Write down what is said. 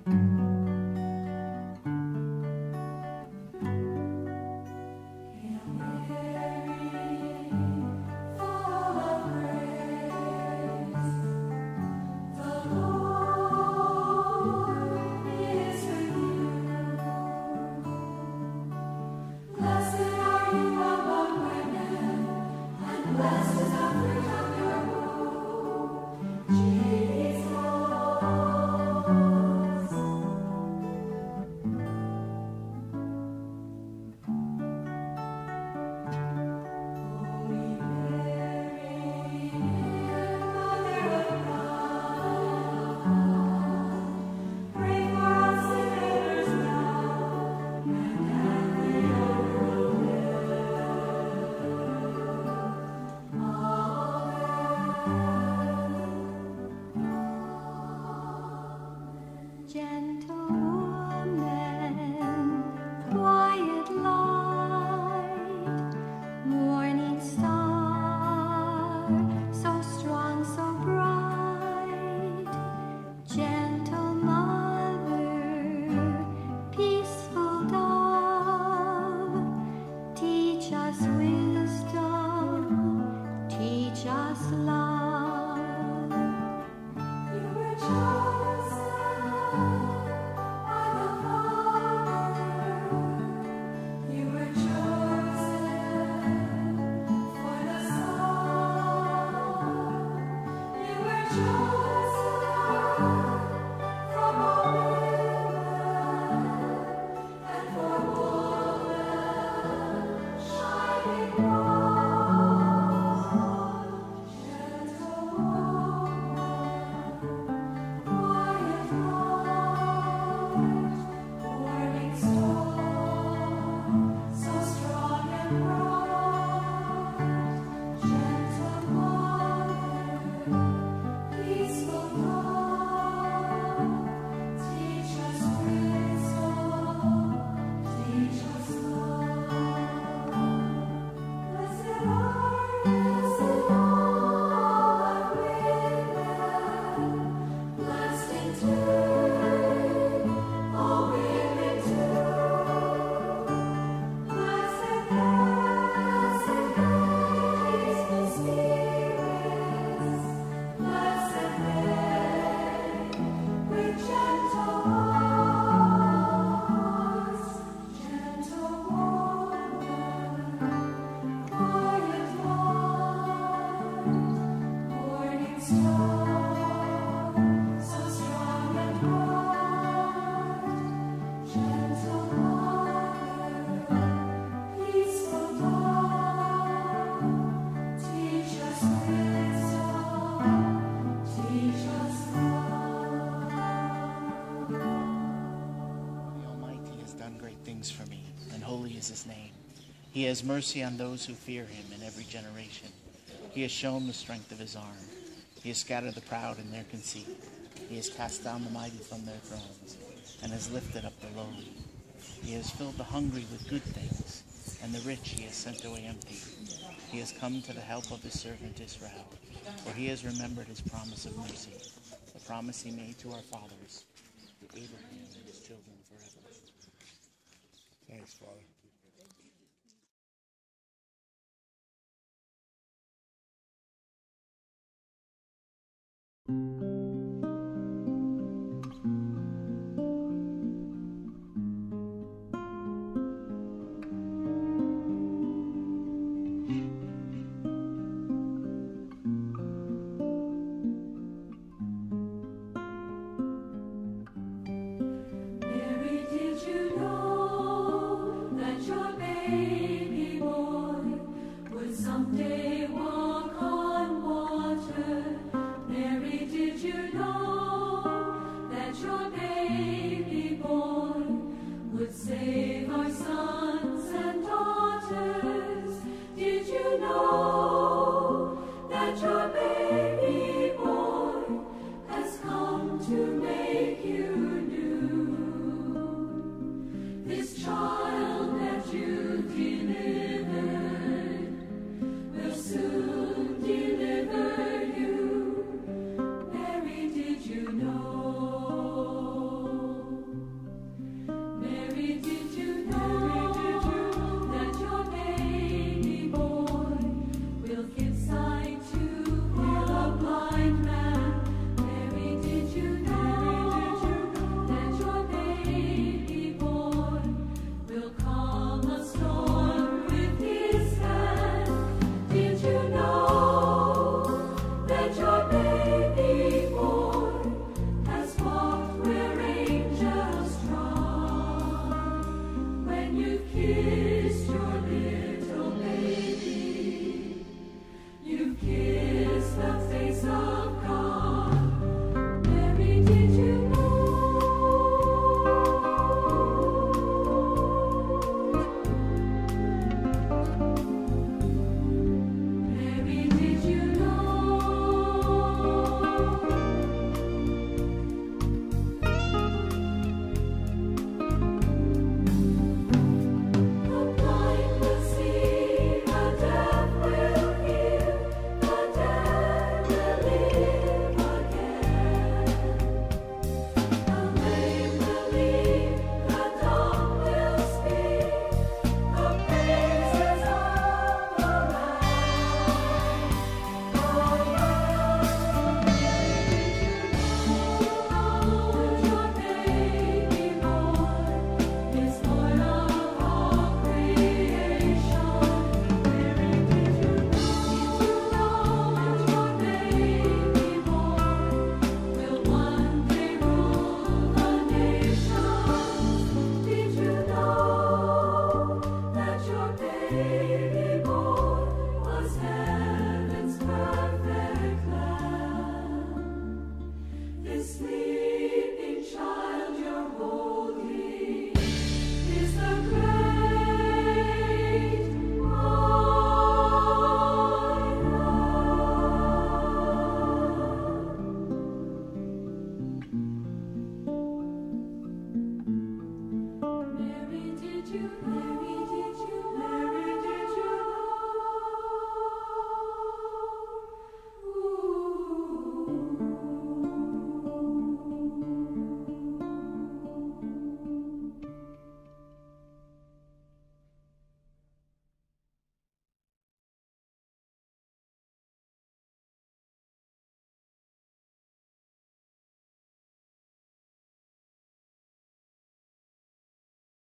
His name. He has mercy on those who fear him in every generation. He has shown the strength of his arm. He has scattered the proud in their conceit. He has cast down the mighty from their thrones and has lifted up the lowly. He has filled the hungry with good things, and the rich he has sent away empty. He has come to the help of his servant Israel, for he has remembered his promise of mercy, the promise he made to our fathers, to Abraham and his children forever. Thanks, Father. Child that you delivered. Amen.